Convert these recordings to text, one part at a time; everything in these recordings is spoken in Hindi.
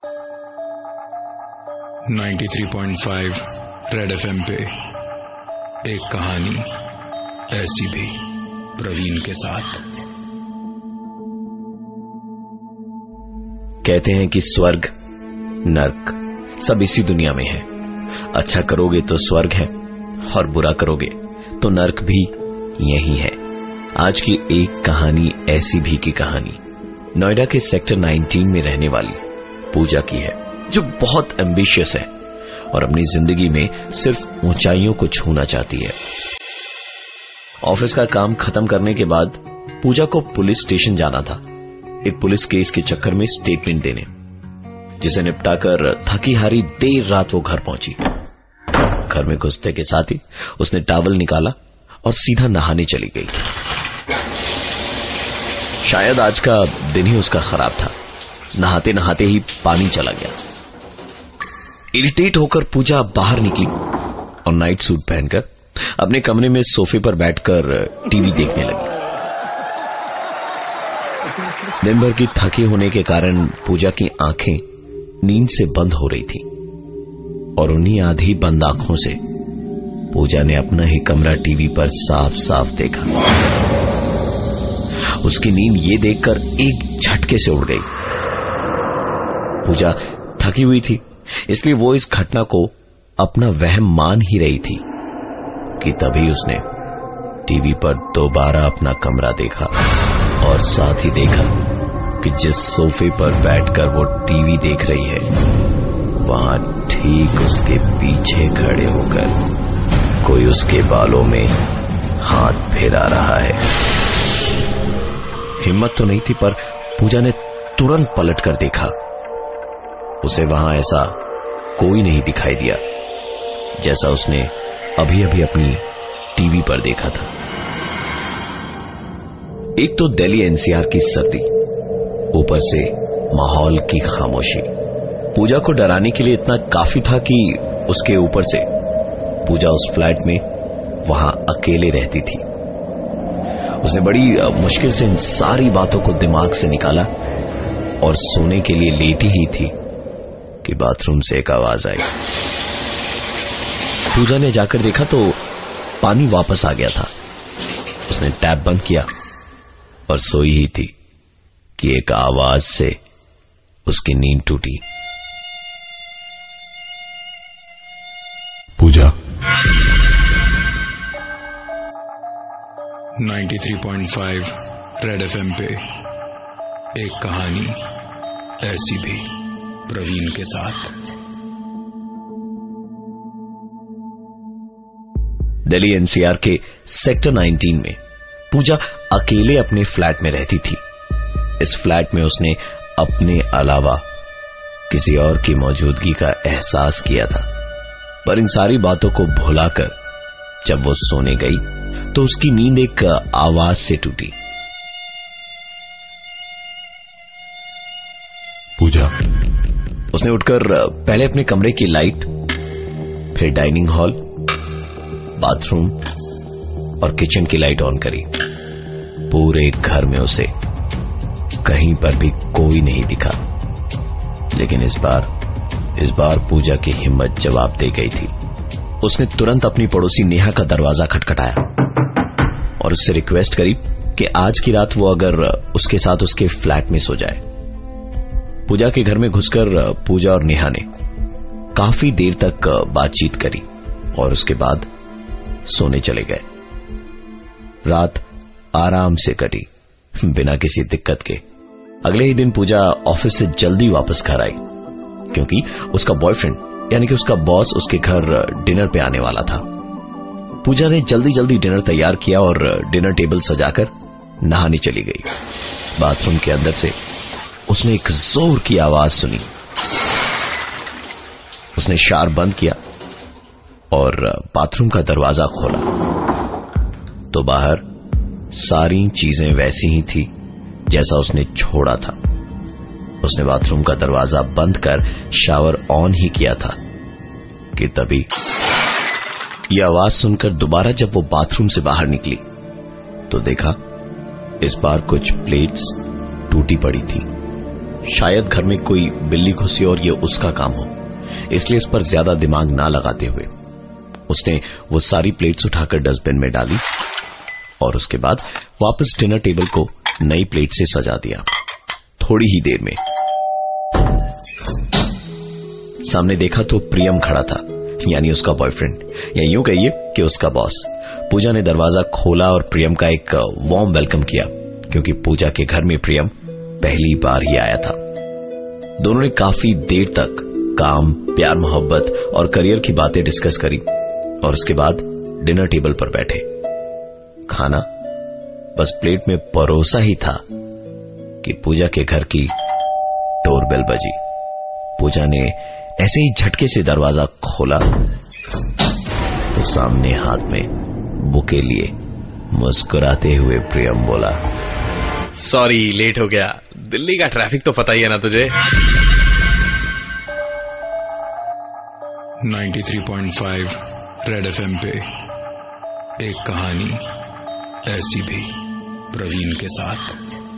93.5 रेड एफएम पे एक कहानी ऐसी भी, प्रवीण के साथ। कहते हैं कि स्वर्ग नर्क सब इसी दुनिया में है। अच्छा करोगे तो स्वर्ग है और बुरा करोगे तो नर्क भी यही है। आज की एक कहानी ऐसी भी की कहानी नोएडा के सेक्टर 19 में रहने वाली पूजा की है, जो बहुत एम्बिशियस है और अपनी जिंदगी में सिर्फ ऊंचाइयों को छूना चाहती है। ऑफिस का काम खत्म करने के बाद पूजा को पुलिस स्टेशन जाना था, एक पुलिस केस के चक्कर में स्टेटमेंट देने, जिसे निपटाकर थकी हारी देर रात वो घर पहुंची। घर में घुसते के साथ ही उसने टॉवल निकाला और सीधा नहाने चली गई। शायद आज का दिन ही उसका खराब था। नहाते नहाते ही पानी चला गया। इरिटेट होकर पूजा बाहर निकली और नाइट सूट पहनकर अपने कमरे में सोफे पर बैठकर टीवी देखने लगी। दिन भर की थकी होने के कारण पूजा की आंखें नींद से बंद हो रही थी और उन्हीं आधी बंद आंखों से पूजा ने अपना ही कमरा टीवी पर साफ साफ देखा। उसकी नींद ये देखकर एक झटके से उड़ गई। पूजा थकी हुई थी, इसलिए वो इस घटना को अपना वहम मान ही रही थी कि तभी उसने टीवी पर दोबारा अपना कमरा देखा और साथ ही देखा कि जिस सोफे पर बैठकर वो टीवी देख रही है, वहां ठीक उसके पीछे खड़े होकर कोई उसके बालों में हाथ फेरा रहा है। हिम्मत तो नहीं थी, पर पूजा ने तुरंत पलटकर देखा। उसे वहां ऐसा कोई नहीं दिखाई दिया जैसा उसने अभी अभी अपनी टीवी पर देखा था। एक तो दिल्ली एनसीआर की सर्दी, ऊपर से माहौल की खामोशी पूजा को डराने के लिए इतना काफी था कि उसके ऊपर से पूजा उस फ्लैट में वहां अकेले रहती थी। उसने बड़ी मुश्किल से इन सारी बातों को दिमाग से निकाला और सोने के लिए लेटी ही थी कि बाथरूम से एक आवाज आई। पूजा ने जाकर देखा तो पानी वापस आ गया था। उसने टैप बंद किया और सोई ही थी कि एक आवाज से उसकी नींद टूटी। पूजा 93.5 रेड एफएम पे एक कहानी ऐसी भी, प्रवीण के साथ। दिल्ली एनसीआर के सेक्टर 19 में पूजा अकेले अपने फ्लैट में रहती थी। इस फ्लैट में उसने अपने अलावा किसी और की मौजूदगी का एहसास किया था, पर इन सारी बातों को भुलाकर जब वो सोने गई तो उसकी नींद एक आवाज से टूटी। पूजा। उसने उठकर पहले अपने कमरे की लाइट, फिर डाइनिंग हॉल, बाथरूम और किचन की लाइट ऑन करी। पूरे घर में उसे कहीं पर भी कोई नहीं दिखा, लेकिन इस बार पूजा की हिम्मत जवाब दे गई थी। उसने तुरंत अपनी पड़ोसी नेहा का दरवाजा खटखटाया और उससे रिक्वेस्ट करी कि आज की रात वो अगर उसके साथ उसके फ्लैट में सो जाए। पूजा के घर में घुसकर पूजा और नेहा ने काफी देर तक बातचीत करी और उसके बाद सोने चले गए। रात आराम से कटी, बिना किसी दिक्कत के। अगले ही दिन पूजा ऑफिस से जल्दी वापस घर आई, क्योंकि उसका बॉयफ्रेंड यानी कि उसका बॉस उसके घर डिनर पे आने वाला था। पूजा ने जल्दी जल्दी डिनर तैयार किया और डिनर टेबल सजाकर नहाने चली गई। बाथरूम के अंदर से उसने एक जोर की आवाज सुनी। उसने शावर बंद किया और बाथरूम का दरवाजा खोला तो बाहर सारी चीजें वैसी ही थी जैसा उसने छोड़ा था। उसने बाथरूम का दरवाजा बंद कर शावर ऑन ही किया था कि तभी यह आवाज सुनकर दोबारा जब वो बाथरूम से बाहर निकली तो देखा इस बार कुछ प्लेट्स टूटी पड़ी थी, शायद घर में कोई बिल्ली घुसी और ये उसका काम हो, इसलिए इस पर ज्यादा दिमाग ना लगाते हुए उसने वो सारी प्लेट्स उठाकर डस्टबिन में डाली और उसके बाद वापस डिनर टेबल को नई प्लेट से सजा दिया। थोड़ी ही देर में सामने देखा तो प्रियम खड़ा था, यानी उसका बॉयफ्रेंड, या यूं कहिए कि उसका बॉस। पूजा ने दरवाजा खोला और प्रियम का एक वार्म वेलकम किया, क्योंकि पूजा के घर में प्रियम पहली बार ही आया था। दोनों ने काफी देर तक काम, प्यार, मोहब्बत और करियर की बातें डिस्कस करी और उसके बाद डिनर टेबल पर बैठे। खाना बस प्लेट में परोसा ही था कि पूजा के घर की डोरबेल बजी। पूजा ने ऐसे ही झटके से दरवाजा खोला तो सामने हाथ में बुके लिए मुस्कुराते हुए प्रियम बोला, सॉरी लेट हो गया, दिल्ली का ट्रैफिक तो पता ही है ना तुझे। 93.5 रेड एफएम पे एक कहानी ऐसी भी, प्रवीण के साथ।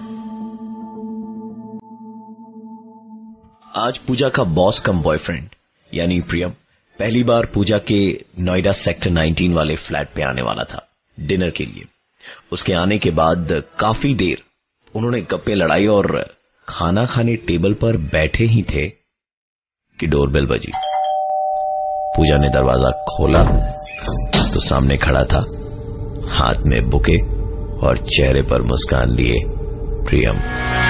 आज पूजा का बॉस कम बॉयफ्रेंड यानी प्रियम पहली बार पूजा के नोएडा सेक्टर 19 वाले फ्लैट पे आने वाला था डिनर के लिए। उसके आने के बाद काफी देर उन्होंने गप्पे लड़ाई और खाना खाने टेबल पर बैठे ही थे कि डोरबेल बजी। पूजा ने दरवाजा खोला तो सामने खड़ा था, हाथ में बुके और चेहरे पर मुस्कान लिए प्रियम।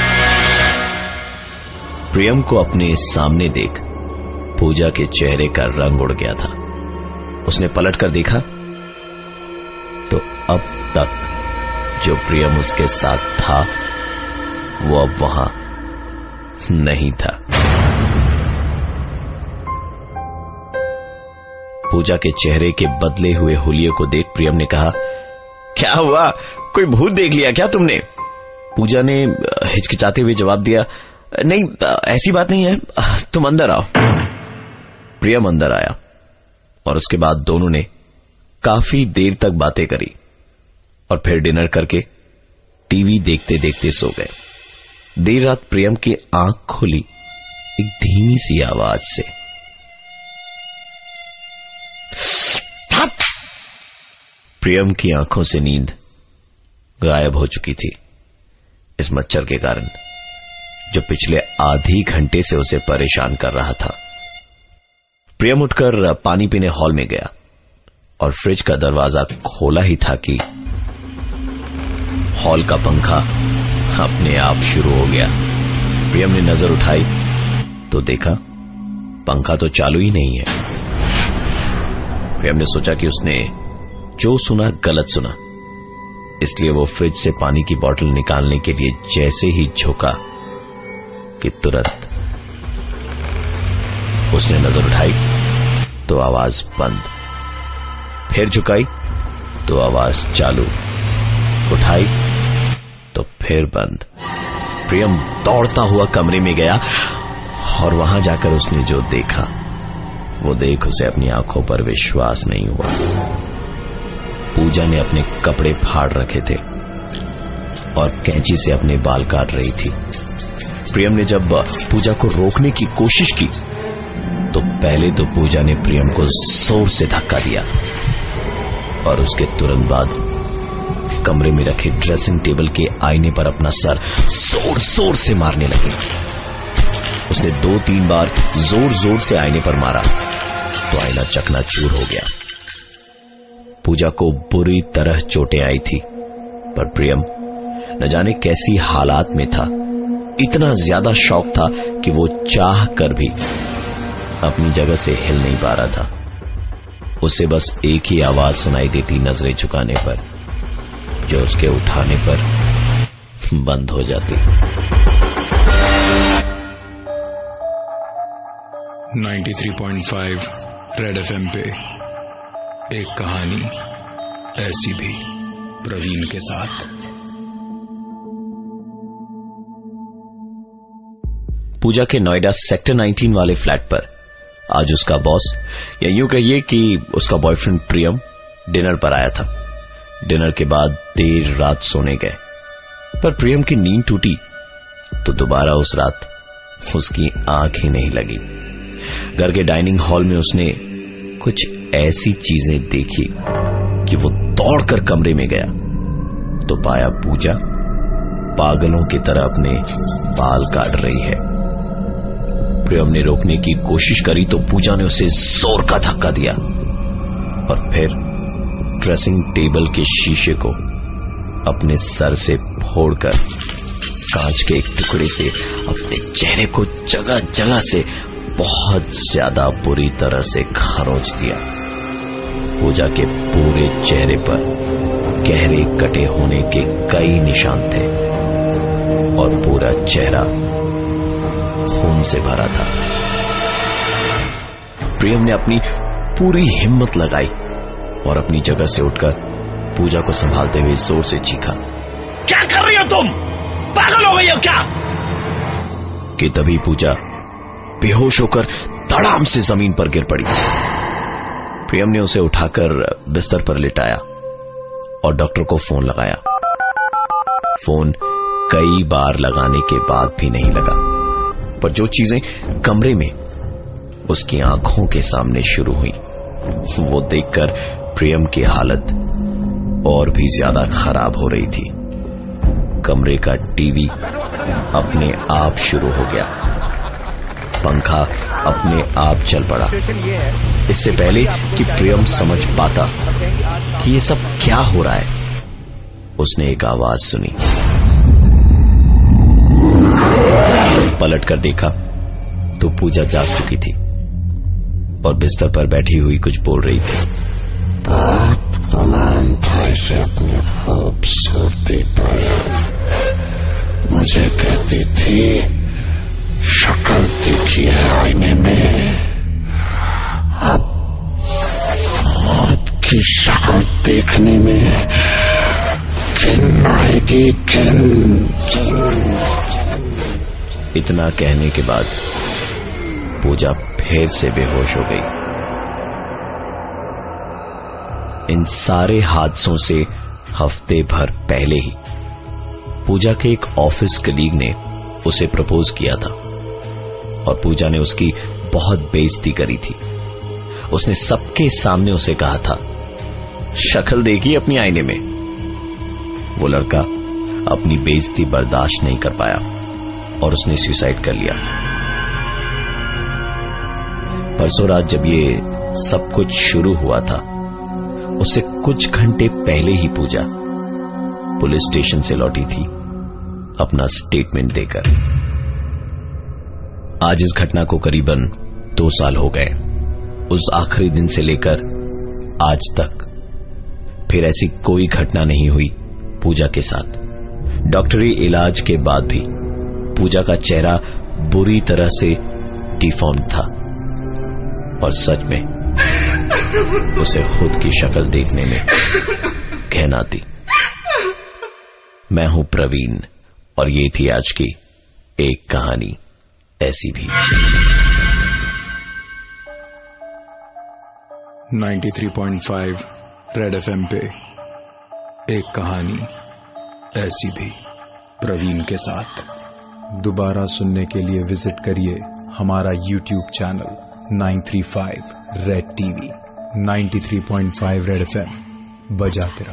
प्रियम को अपने सामने देख पूजा के चेहरे का रंग उड़ गया था। उसने पलटकर देखा तो अब तक जो प्रियम उसके साथ था वो अब वहां नहीं था। पूजा के चेहरे के बदले हुए हुलिये को देख प्रियम ने कहा, क्या हुआ, कोई भूत देख लिया क्या तुमने? पूजा ने हिचकिचाते हुए जवाब दिया, नहीं ऐसी बात नहीं है, तुम अंदर आओ। प्रियम अंदर आया और उसके बाद दोनों ने काफी देर तक बातें करी और फिर डिनर करके टीवी देखते देखते सो गए। देर रात प्रियम की आंख खुली एक धीमी सी आवाज से। प्रियम की आंखों से नींद गायब हो चुकी थी इस मच्छर के कारण जो पिछले आधी घंटे से उसे परेशान कर रहा था। प्रियम उठकर पानी पीने हॉल में गया और फ्रिज का दरवाजा खोला ही था कि हॉल का पंखा अपने आप शुरू हो गया। प्रियम ने नजर उठाई तो देखा पंखा तो चालू ही नहीं है। प्रियम ने सोचा कि उसने जो सुना गलत सुना, इसलिए वो फ्रिज से पानी की बोतल निकालने के लिए जैसे ही झुका कि तुरंत उसने नजर उठाई तो आवाज बंद, फिर झुकाई तो आवाज चालू, उठाई तो फिर बंद। प्रियम दौड़ता हुआ कमरे में गया और वहां जाकर उसने जो देखा वो देख उसे अपनी आंखों पर विश्वास नहीं हुआ। पूजा ने अपने कपड़े फाड़ रखे थे और कैंची से अपने बाल काट रही थी। प्रियम ने जब पूजा को रोकने की कोशिश की तो पहले तो पूजा ने प्रियम को जोर से धक्का दिया और उसके तुरंत बाद कमरे में रखे ड्रेसिंग टेबल के आईने पर अपना सर जोर जोर से मारने लगी। उसने 2-3 बार जोर जोर से आईने पर मारा तो आईना चकनाचूर हो गया। पूजा को बुरी तरह चोटें आई थी, पर प्रियम न जाने कैसी हालात में था। इतना ज्यादा शौक था कि वो चाह कर भी अपनी जगह से हिल नहीं पा रहा था। उसे बस एक ही आवाज सुनाई देती नजरें झुकाने पर, जो उसके उठाने पर बंद हो जाती। 93.5 रेड एफएम पे एक कहानी ऐसी भी, प्रवीण के साथ। पूजा के नोएडा सेक्टर 19 वाले फ्लैट पर आज उसका बॉस, या यूं कहिए कि उसका बॉयफ्रेंड प्रियम डिनर पर आया था। डिनर के बाद देर रात सोने गए, पर प्रियम की नींद टूटी तो दोबारा उस रात उसकी आंख ही नहीं लगी। घर के डाइनिंग हॉल में उसने कुछ ऐसी चीजें देखी कि वो दौड़कर कमरे में गया तो पाया पूजा पागलों की तरह अपने बाल काट रही है। प्रियम ने रोकने की कोशिश करी तो पूजा ने उसे जोर का धक्का दिया और फिर ड्रेसिंग टेबल के शीशे को अपने सर से फोड़कर कांच के एक टुकड़े से अपने चेहरे को जगह जगह से बहुत ज्यादा बुरी तरह से खरोंच दिया। पूजा के पूरे चेहरे पर गहरे कटे होने के कई निशान थे और पूरा चेहरा खून से भरा था। प्रियम ने अपनी पूरी हिम्मत लगाई और अपनी जगह से उठकर पूजा को संभालते हुए जोर से चीखा, क्या कर रही हो तुम? पागल हो गई हो क्या? कि तभी पूजा बेहोश होकर धड़ाम से जमीन पर गिर पड़ी। प्रियम ने उसे उठाकर बिस्तर पर लिटाया और डॉक्टर को फोन लगाया। फोन कई बार लगाने के बाद भी नहीं लगा, पर जो चीजें कमरे में उसकी आंखों के सामने शुरू हुई वो देखकर प्रियम की हालत और भी ज्यादा खराब हो रही थी। कमरे का टीवी अपने आप शुरू हो गया, पंखा अपने आप चल पड़ा। इससे पहले कि प्रियम समझ पाता कि ये सब क्या हो रहा है, उसने एक आवाज सुनी। पलट कर देखा तो पूजा जाग चुकी थी और बिस्तर पर बैठी हुई कुछ बोल रही थी। बहुत गुमान था इसे अपनी खूबसूरती पर। मुझे कहती थी शक्ल देखी है आईने में, अब खुद की शक्ल देखने में घिन आएगी, घिन। इतना कहने के बाद पूजा फिर से बेहोश हो गई। इन सारे हादसों से हफ्ते भर पहले ही पूजा के एक ऑफिस कलीग ने उसे प्रपोज किया था और पूजा ने उसकी बहुत बेइज्जती करी थी। उसने सबके सामने उसे कहा था, शक्ल देखी अपनी आईने में। वो लड़का अपनी बेइज्जती बर्दाश्त नहीं कर पाया और उसने सुसाइड कर लिया। परसों रात जब ये सब कुछ शुरू हुआ था, उससे कुछ घंटे पहले ही पूजा पुलिस स्टेशन से लौटी थी अपना स्टेटमेंट देकर। आज इस घटना को करीबन 2 साल हो गए। उस आखिरी दिन से लेकर आज तक फिर ऐसी कोई घटना नहीं हुई पूजा के साथ। डॉक्टरी इलाज के बाद भी पूजा का चेहरा बुरी तरह से डिफॉर्म था और सच में उसे खुद की शक्ल देखने में घिन आती। मैं हूं प्रवीण और ये थी आज की एक कहानी ऐसी भी। 93.5 रेड एफएम पे एक कहानी ऐसी भी प्रवीण के साथ। दोबारा सुनने के लिए विजिट करिए हमारा YouTube channel 935 red TV. 93.5 red FM बजाते रहो।